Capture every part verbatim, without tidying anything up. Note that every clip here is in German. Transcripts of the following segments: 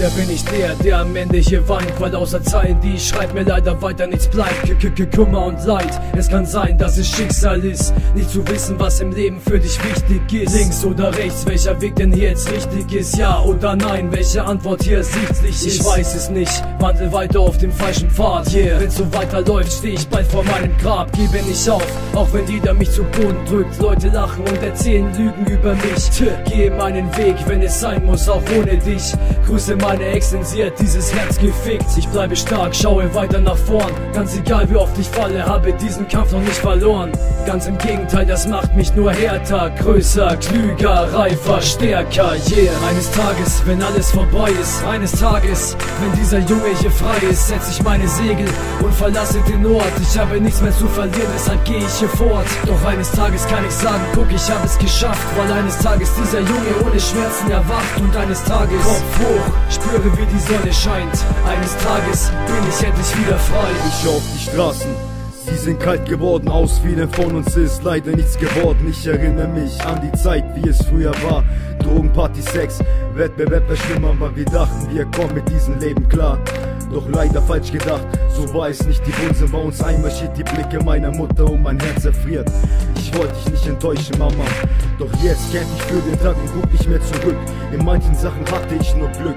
Oder bin ich der, der am Ende hier weint, weil außer Zeilen, die ich schreib, mir leider weiter nichts bleibt. K -k -k Kummer und Leid, es kann sein, dass es Schicksal ist, nicht zu wissen, was im Leben für dich wichtig ist. Links oder rechts, welcher Weg denn hier jetzt richtig ist? Ja oder nein, welche Antwort hier ersichtlich ist? Ich weiß es nicht, wandel weiter auf dem falschen Pfad. Yeah, wenn's so weiterläuft, steh ich bald vor meinem Grab. Gebe nicht auf, auch wenn jeder mich zu Boden drückt. Leute lachen und erzählen Lügen über mich. Tö, gehe meinen Weg, wenn es sein muss, auch ohne dich. Grüße meine Exen, sie hat dieses Herz gefickt. Ich bleibe stark, schaue weiter nach vorn. Ganz egal wie oft ich falle, habe diesen Kampf noch nicht verloren. Ganz im Gegenteil, das macht mich nur härter, größer, klüger, reifer, stärker. Yeah, eines Tages, wenn alles vorbei ist, eines Tages, wenn dieser Junge hier frei ist, setz ich meine Segel und verlasse den Ort. Ich habe nichts mehr zu verlieren, deshalb gehe ich hier fort. Doch eines Tages kann ich sagen, guck, ich habe es geschafft, weil eines Tages dieser Junge ohne Schmerzen erwacht. Und eines Tages, Kopf hoch, spüre wie die Sonne scheint. Eines Tages bin ich endlich wieder frei. Ich schau auf die Straßen, sie sind kalt geworden, aus vielen von uns ist leider nichts geworden. Ich erinnere mich an die Zeit, wie es früher war. Drogen, Party, Sex, Wettbewerb war schlimmer, weil wir dachten, wir kommen mit diesem Leben klar. Doch leider falsch gedacht, so war es nicht. Die Bullen sind bei uns einmarschiert, die Blicke meiner Mutter und mein Herz erfriert. Ich wollte dich nicht enttäuschen, Mama, doch jetzt kämpf ich für den Tag und guck nicht mehr zurück. In manchen Sachen hatte ich nur Glück.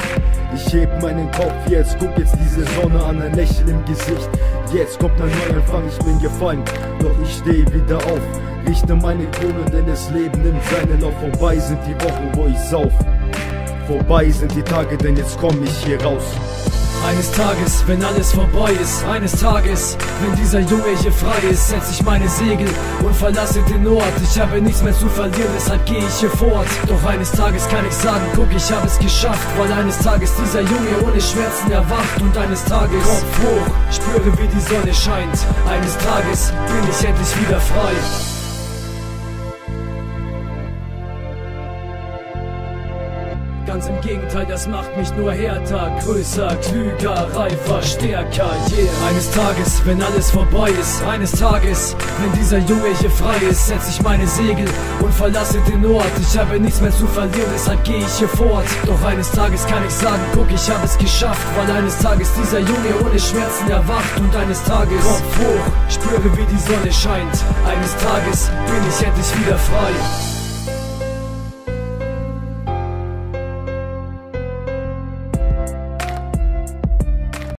Ich heb meinen Kopf jetzt, guck jetzt diese Sonne an, ein Lächeln im Gesicht. Jetzt kommt ein Neuanfang, ich bin gefallen, doch ich steh wieder auf. Richte meine Krone, denn das Leben nimmt seinen Lauf. Vorbei sind die Wochen, wo ich sauf. Vorbei sind die Tage, denn jetzt komm ich hier raus. Eines Tages, wenn alles vorbei ist, eines Tages, wenn dieser Junge hier frei ist, setz ich meine Segel und verlasse den Ort. Ich habe nichts mehr zu verlieren, deshalb gehe ich hier fort. Doch eines Tages kann ich sagen, guck, ich habe es geschafft, weil eines Tages dieser Junge ohne Schmerzen erwacht. Und eines Tages, Kopf hoch, spüre wie die Sonne scheint. Eines Tages bin ich endlich wieder frei. Ganz im Gegenteil, das macht mich nur härter, größer, klüger, reifer, stärker. Yeah, eines Tages, wenn alles vorbei ist, eines Tages, wenn dieser Junge hier frei ist, setz ich meine Segel und verlasse den Ort. Ich habe nichts mehr zu verlieren, deshalb gehe ich hier fort. Doch eines Tages kann ich sagen, guck, ich habe es geschafft, weil eines Tages dieser Junge ohne Schmerzen erwacht. Und eines Tages, Kopf hoch, spüre wie die Sonne scheint. Eines Tages bin ich endlich wieder frei.